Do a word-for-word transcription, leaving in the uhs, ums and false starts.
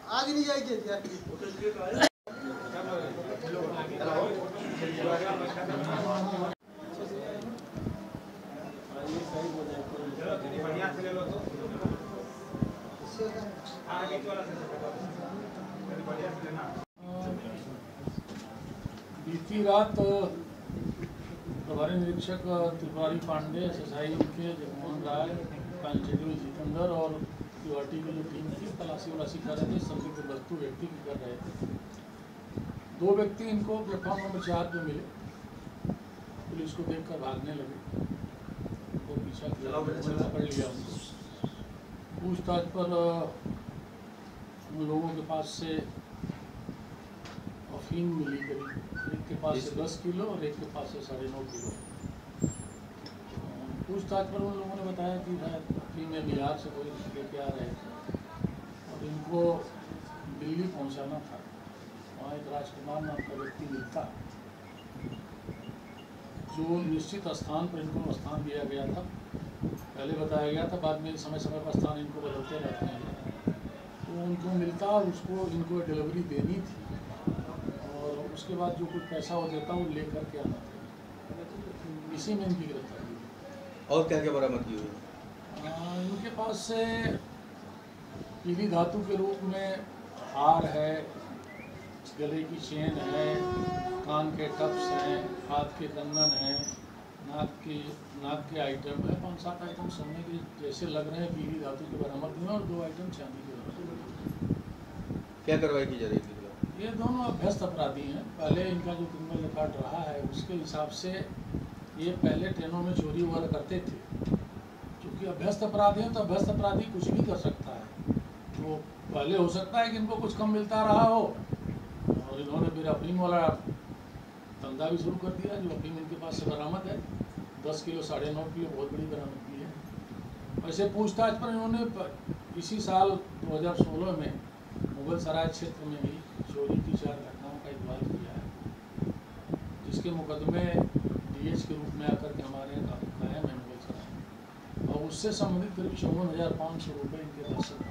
आगे नहीं जाएगी यार। बढ़िया से ले लो तो आगे वाला से बढ़िया से लेना। बीती रात प्रभारी निरीक्षक Tripurari Pande, S S I के जगमोहन राय, कांस्टेबल जितेंद्र और तिवाटी की जो टीम थी तलाशी वलाशी कर रहे थे। संदिग्ध वस्तु व्यक्ति की कर रहे थे। दो व्यक्ति इनको प्लेटफॉर्म नंबर चार पे मिले। पुलिस को देखकर भागने लगे, वो पीछा किया, पकड़ लिया उनको। पूछताछ पर उन लोगों के पास से अफीम मिली, करीब एक के पास से दस किलो और एक के पास से साढ़े नौ किलो। पूछताछ पर उन लोगों ने बताया कि अफीम में बिहार से कोई लेके आ रहे थे और इनको दिल्ली पहुंचाना था। वहाँ एक राजकुमार नाम का व्यक्ति मिलता, जो निश्चित स्थान पर इनको स्थान दिया गया था। पहले बताया गया था, बाद में समय समय पर स्थान इनको बदलते रहते हैं। तो उनको मिलता और उसको इनको डिलीवरी देनी थी और उसके बाद जो कुछ पैसा वो देता वो लेकर के आना था। इसी में इनकी गिरफ्तारी। और क्या क्या बरामद की हुई? इनके पास से पीली धातु के रूप में हार है, गले की चेन है, कान के टप्स हैं, हाथ के कंगन हैं, नाक की नाक के आइटम है। पाँच सात आइटम सोने के जैसे लग रहे हैं पीली धातु के बरामद हुए और दो आइटम चांदी के बरामद। क्या कार्रवाई की जा रही थी? ये दोनों अभ्यस्त अपराधी हैं। पहले इनका जो क्रिमिनल रिकॉर्ड रहा है उसके हिसाब से ये पहले ट्रेनों में चोरी वगैरह करते थे। क्योंकि अभ्यस्त अपराधी हैं तो अभ्यस्त अपराधी कुछ भी कर सकता है। तो पहले हो सकता है कि इनको कुछ कम मिलता रहा हो और इन्होंने फिर अफीम वाला धंधा भी शुरू कर दिया। जो अफीम इनके पास से बरामद है दस किलो साढ़े नौ किलो बहुत बड़ी बरामदगी है। वैसे पूछताछ पर इन्होंने इसी साल दो हज़ार सोलह में मुगल सराय क्षेत्र में ही चोरी की चार घटनाओं का इकबाल किया है, जिसके मुकदमे डीएच के रूप में आकर के हमारे यहाँ कायम है मुगल सराय। और उससे संबंधित करीब चौवन हज़ार पाँच सौ रुपये इनके पास